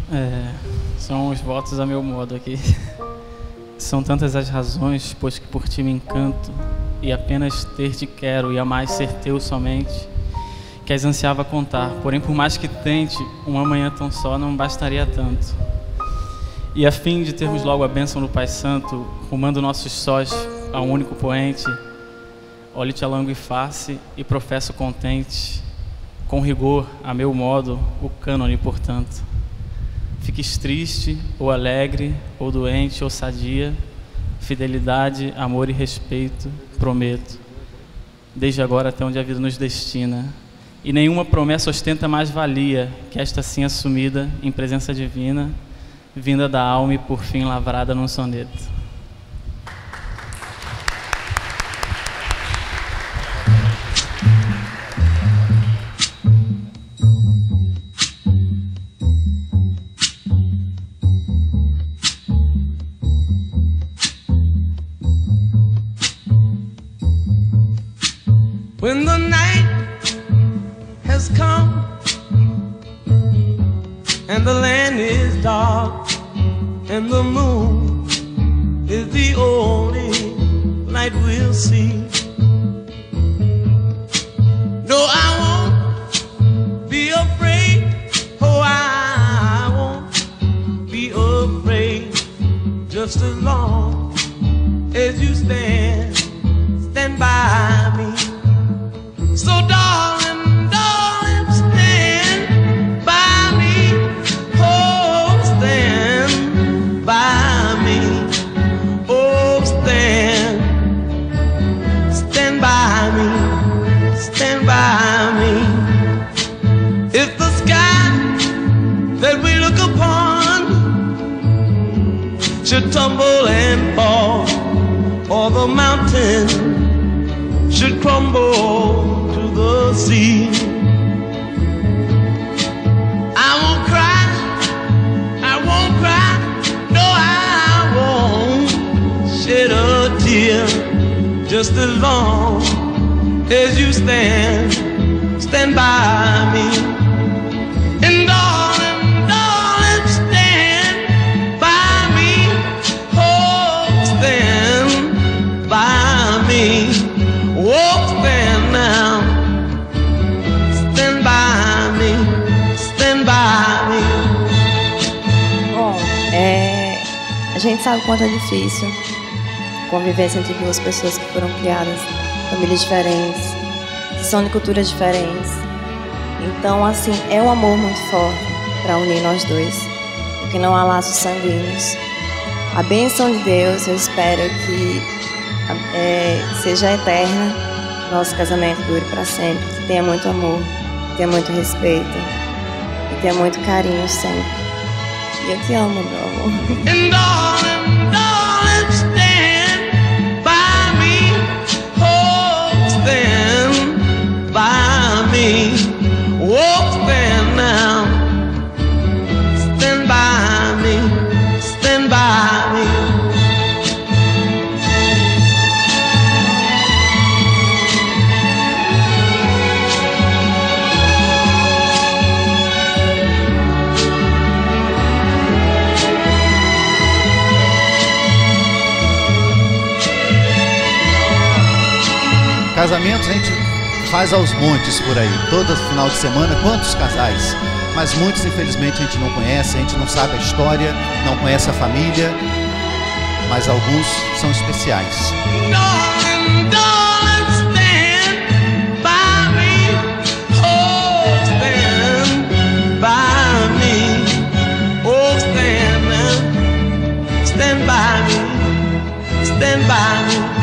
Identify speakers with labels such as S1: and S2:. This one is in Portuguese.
S1: São os votos a meu modo aqui. São tantas as razões, pois que por ti me encanto, e apenas ter-te quero, e a mais ser teu somente, que as ansiava contar. Porém, por mais que tente, uma manhã tão só não bastaria tanto. E a fim de termos logo a bênção do Pai Santo, rumando nossos sós a um único poente, olho-te a langue face e professo contente, com rigor, a meu modo, o cânone, portanto. Fiques triste, ou alegre, ou doente, ou sadia, fidelidade, amor e respeito, prometo, desde agora até onde a vida nos destina. E nenhuma promessa ostenta mais valia que esta assim assumida em presença divina, vinda da alma e por fim lavrada num soneto.
S2: When the night has come and the land is dark and the moon is the only light we'll see, no, I won't be afraid. Oh, I won't be afraid, just as long as you stand by me. So darling, darling, stand by me. Oh, stand by me. Oh, stand by me. Stand by me. If the sky that we look upon should tumble and fall, or the mountain should crumble to the sea, I won't cry, no, I won't shed a tear, just as long as you stand by me. And darling, darling, stand by me. Oh, stand by me. Oh, stand now, stand by me, stand by me.
S3: Bom, a gente sabe o quanto é difícil convivência entre duas pessoas que foram criadas em famílias diferentes, que são de culturas diferentes. Então, assim, é um amor muito forte para unir nós dois, porque não há laços sanguíneos. A bênção de Deus, eu espero que seja eterna, nosso casamento dure para sempre, que tenha muito amor, que tenha muito respeito, que tenha muito carinho sempre. E eu te amo, meu amor.
S2: And darling, darling, stand by me. Oh, stand by me. Oh, stand now. Stand by me. Stand by me.
S4: Casamentos a gente faz aos montes por aí, todo final de semana, quantos casais? Mas muitos, infelizmente, a gente não conhece, a gente não sabe a história, não conhece a família, mas alguns são especiais.
S2: Darling, darling, stand by me. Oh, stand by me. Oh, stand by me. Stand by me.